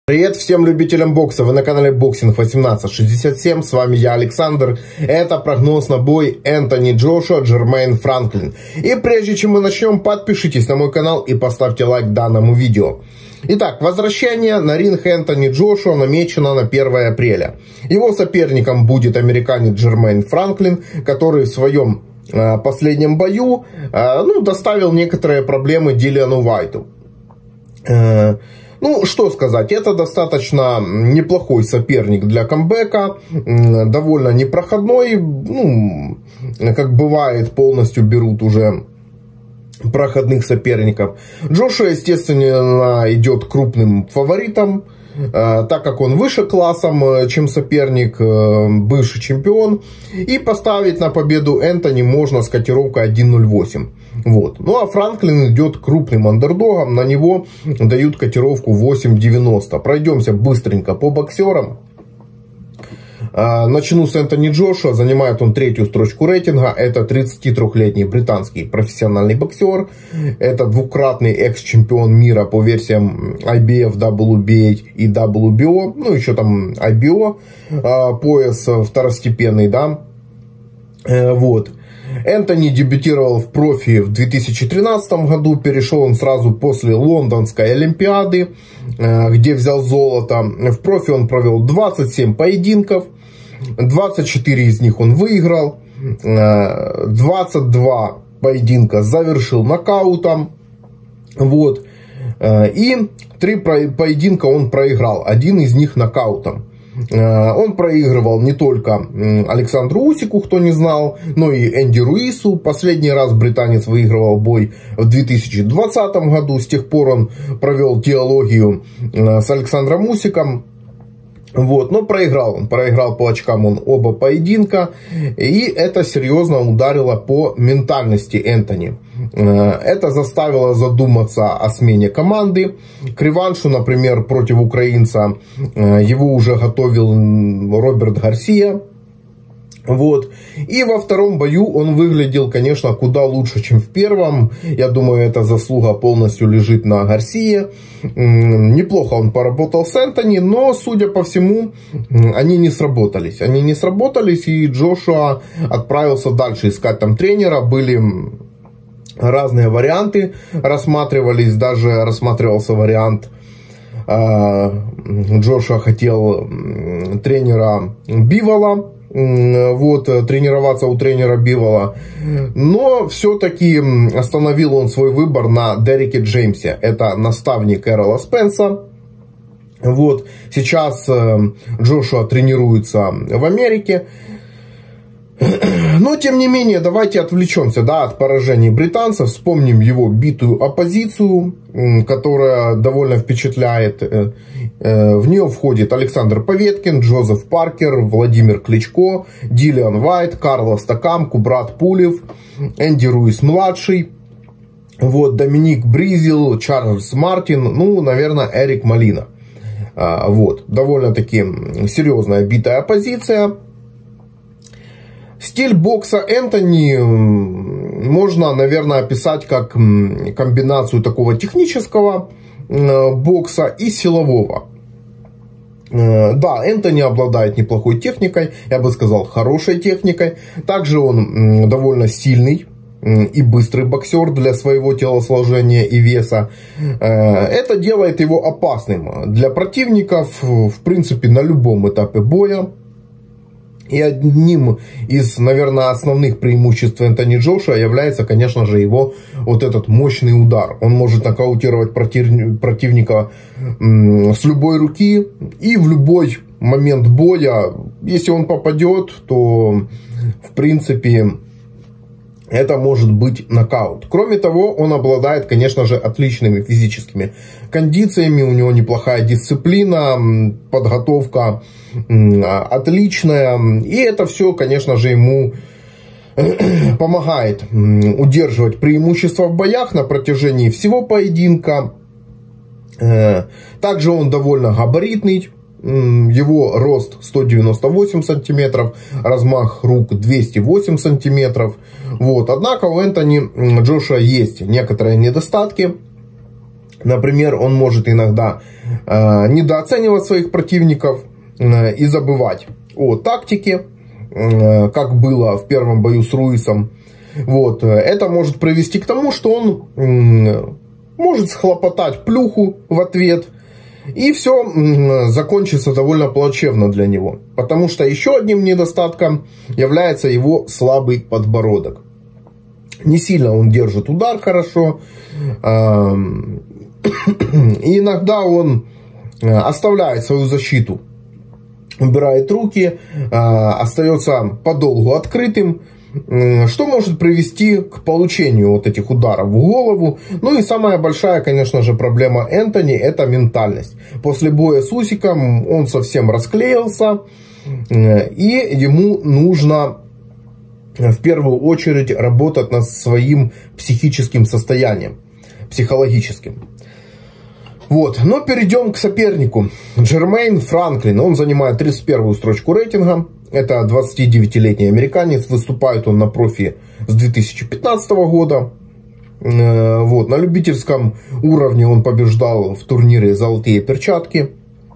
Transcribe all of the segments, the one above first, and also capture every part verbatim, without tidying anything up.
Привет всем любителям бокса, вы на канале Боксинг восемнадцать шестьдесят семь, с вами я, Александр. Это прогноз на бой Энтони Джошуа, Джермейн Франклин. И прежде чем мы начнем, подпишитесь на мой канал и поставьте лайк данному видео. Итак, возвращение на ринг Энтони Джошуа намечено на первое апреля. Его соперником будет американец Джермейн Франклин, который в своем э, последнем бою э, ну, доставил некоторые проблемы Дилиану Уайту. Э, Ну, что сказать, это достаточно неплохой соперник для камбэка, довольно непроходной, ну, как бывает, полностью берут уже проходных соперников. Джошуа, естественно, идет крупным фаворитом, так как он выше классом, чем соперник, бывший чемпион. И поставить на победу Энтони можно с котировкой один ноль восемь. Вот. Ну а Франклин идет крупным андердогом, на него дают котировку восемь девяносто. Пройдемся быстренько по боксерам. Начну с Энтони Джошуа. Занимает он третью строчку рейтинга. Это тридцатитрёхлетний британский профессиональный боксер. Это двукратный экс-чемпион мира по версиям ай би эф, дабл ю би эй и дабл ю би о. Ну, еще там ай би о. Пояс второстепенный, да. Вот. Энтони дебютировал в профи в две тысячи тринадцатом году. Перешел он сразу после Лондонской Олимпиады, где взял золото. В профи он провел двадцать семь поединков. двадцать четыре из них он выиграл. двадцать два поединка завершил нокаутом. Вот. И три поединка он проиграл. Один из них нокаутом. Он проигрывал не только Александру Усику, кто не знал, но и Энди Руису. Последний раз британец выигрывал бой в две тысячи двадцатом году. С тех пор он провел диалогию с Александром Усиком. Вот, но проиграл он, проиграл по очкам он оба поединка, и это серьезно ударило по ментальности Энтони. Это заставило задуматься о смене команды. К реваншу, например, против украинца его уже готовил Роберт Гарсия. Вот. И во втором бою он выглядел, конечно, куда лучше, чем в первом. Я думаю, эта заслуга полностью лежит на Гарсие. Неплохо он поработал с Энтони, но, судя по всему, они не сработались. Они не сработались, и Джошуа отправился дальше искать там тренера. Были разные варианты, рассматривались, даже рассматривался вариант... Джошуа хотел тренера Бивола. Вот, тренироваться у тренера Бивола. Но все-таки остановил он свой выбор на Дереке Джеймсе. Это наставник Эррола Спенса. Вот, сейчас Джошуа тренируется в Америке. Но, тем не менее, давайте отвлечемся, да, от поражений британцев. Вспомним его битую оппозицию, которая довольно впечатляет. В нее входит Александр Поветкин, Джозеф Паркер, Владимир Кличко, Дилиан Уайт, Карлос Такам, Кубрат Пулев, Энди Руис-младший, вот, Доминик Бризил, Чарльз Мартин, ну, наверное, Эрик Молина. Вот, довольно-таки серьезная битая оппозиция. Стиль бокса Энтони можно, наверное, описать как комбинацию такого технического бокса и силового. Да, Энтони обладает неплохой техникой, я бы сказал, хорошей техникой. Также он довольно сильный и быстрый боксер для своего телосложения и веса. Это делает его опасным для противников, в принципе, на любом этапе боя. И одним из, наверное, основных преимуществ Энтони Джошуа является, конечно же, его вот этот мощный удар. Он может нокаутировать против... противника с любой руки и в любой момент боя. Если он попадет, то, в принципе, это может быть нокаут. Кроме того, он обладает, конечно же, отличными физическими кондициями. У него неплохая дисциплина, подготовка отличная. И это все, конечно же, ему помогает удерживать преимущество в боях на протяжении всего поединка. Также он довольно габаритный. Его рост сто девяносто восемь сантиметров, размах рук двести восемь сантиметров. Вот. Однако у Энтони Джошуа есть некоторые недостатки. Например, он может иногда э, недооценивать своих противников э, и забывать о тактике, э, как было в первом бою с Руисом. Вот. Это может привести к тому, что он э, может схлопотать плюху в ответ. И все э, закончится довольно плачевно для него. Потому что еще одним недостатком является его слабый подбородок. Не сильно он держит удар хорошо. Э, И иногда он оставляет свою защиту, убирает руки, остается подолгу открытым, что может привести к получению вот этих ударов в голову. Ну и самая большая, конечно же, проблема Энтони – это ментальность. После боя с Усиком он совсем расклеился, и ему нужно в первую очередь работать над своим психическим состоянием, психологическим. Вот. Но перейдем к сопернику. Джермейн Франклин. Он занимает тридцать первую строчку рейтинга. Это двадцатидевятилетний американец. Выступает он на профи с две тысячи пятнадцатого года. Вот. На любительском уровне он побеждал в турнире «Золотые перчатки».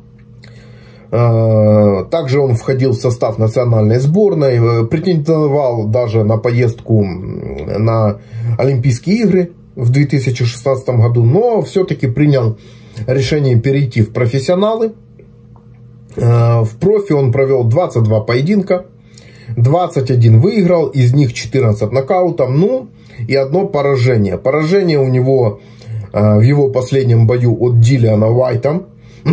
Также он входил в состав национальной сборной. Претендовал даже на поездку на Олимпийские игры в две тысячи шестнадцатом году. Но все-таки принял решение перейти в профессионалы. В профи он провел двадцать два поединка, двадцать один выиграл, из них четырнадцать нокаутом, ну и одно поражение. Поражение у него в его последнем бою от Дилиана Уайта.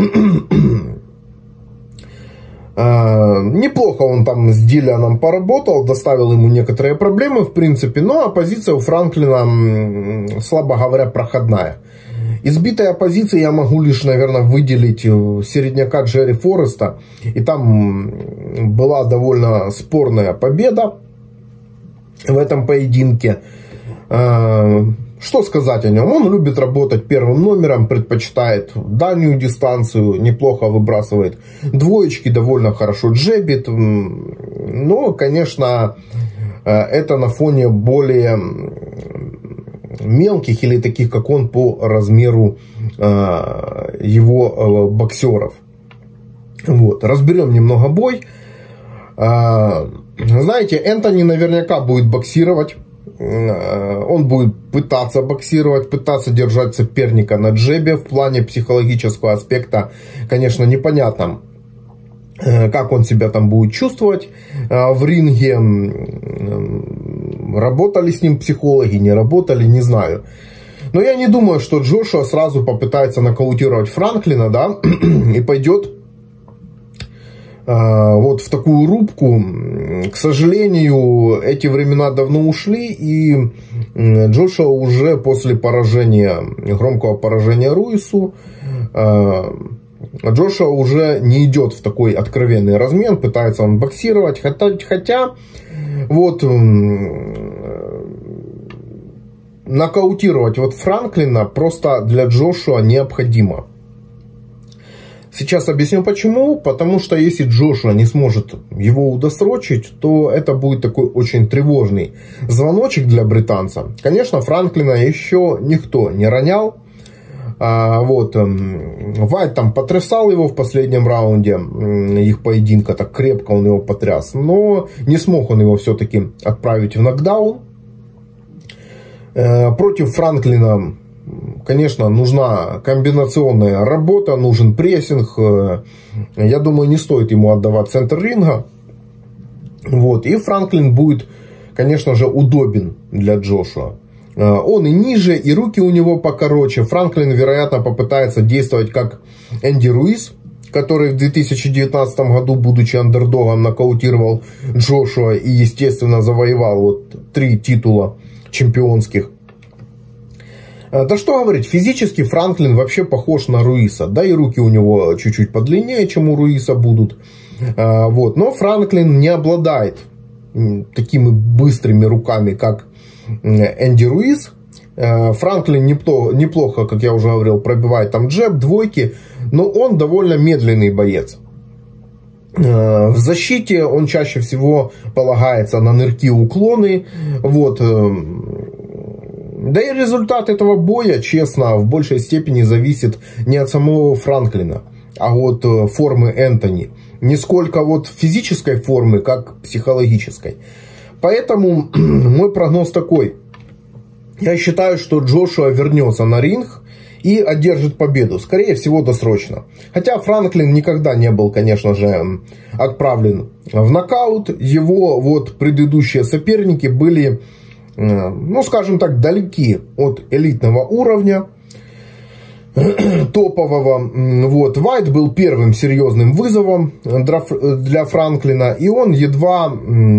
Неплохо он там с Дилианом поработал, доставил ему некоторые проблемы, в принципе, но оппозиция у Франклина, слабо говоря, проходная. Избитой оппозиции я могу лишь, наверное, выделить середняка Джерри Фореста. И там была довольно спорная победа в этом поединке. Что сказать о нем? Он любит работать первым номером, предпочитает дальнюю дистанцию, неплохо выбрасывает двоечки, довольно хорошо джебит. Но, конечно, это на фоне более мелких или таких, как он, по размеру его боксеров. Вот. Разберем немного бой. Знаете, Энтони наверняка будет боксировать. Он будет пытаться боксировать, пытаться держать соперника на джебе. В плане психологического аспекта, конечно, непонятно, как он себя там будет чувствовать в ринге. Работали с ним психологи, не работали, не знаю. Но я не думаю, что Джошуа сразу попытается нокаутировать Франклина, да, и пойдет вот в такую рубку. К сожалению, эти времена давно ушли, и Джошуа уже после поражения, громкого поражения Руису, Джошуа уже не идет в такой откровенный размен, пытается он боксировать, хотя, хотя вот нокаутировать вот Франклина просто для Джошуа необходимо. Сейчас объясню почему. Потому что если Джошуа не сможет его удосрочить, то это будет такой очень тревожный звоночек для британца. Конечно, Франклина еще никто не ронял. А, вот, Вайт там потрясал его в последнем раунде их поединка, так крепко он его потряс. Но не смог он его все-таки отправить в нокдаун. А, против Франклина, конечно, нужна комбинационная работа, нужен прессинг. Я думаю, не стоит ему отдавать центр ринга. Вот. И Франклин будет, конечно же, удобен для Джошуа. Он и ниже, и руки у него покороче. Франклин, вероятно, попытается действовать как Энди Руис, который в две тысячи девятнадцатом году, будучи андердогом, нокаутировал Джошуа и, естественно, завоевал вот три титула чемпионских. Да что говорить, физически Франклин вообще похож на Руиса. Да и руки у него чуть-чуть подлиннее, чем у Руиса будут. Вот. Но Франклин не обладает такими быстрыми руками, как Энди Руис. Франклин неплохо, неплохо, как я уже говорил, пробивает там джеб, двойки. Но он довольно медленный боец. В защите он чаще всего полагается на нырки, уклоны. Вот. Да и результат этого боя, честно, в большей степени зависит не от самого Франклина, а от формы Энтони. Не сколько вот физической формы, как психологической. Поэтому мой прогноз такой. Я считаю, что Джошуа вернется на ринг и одержит победу. Скорее всего, досрочно. Хотя Франклин никогда не был, конечно же, отправлен в нокаут. Его вот предыдущие соперники были, ну, скажем так, далеки от элитного уровня, топового. Вот. Вайт был первым серьезным вызовом для Франклина. И он едва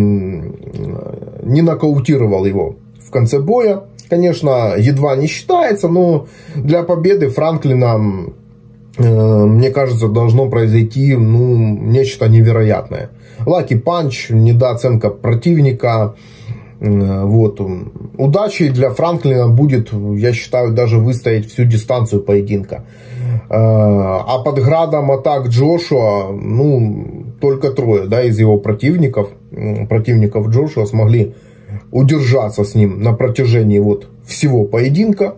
не нокаутировал его в конце боя. Конечно, едва не считается, но для победы Франклина, э, мне кажется, должно произойти, ну, нечто невероятное. Лаки панч, недооценка противника. Э, вот. Удачей для Франклина будет, я считаю, даже выстоять всю дистанцию поединка. Э, а под градом атак Джошуа, ну, только трое, да, из его противников, противников Джошуа смогли удержаться с ним на протяжении вот всего поединка.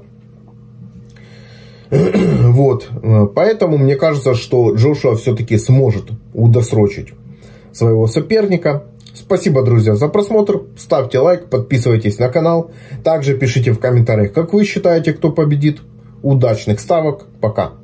Вот. Поэтому мне кажется, что Джошуа все-таки сможет удосрочить своего соперника. Спасибо, друзья, за просмотр. Ставьте лайк, подписывайтесь на канал. Также пишите в комментариях, как вы считаете, кто победит. Удачных ставок. Пока.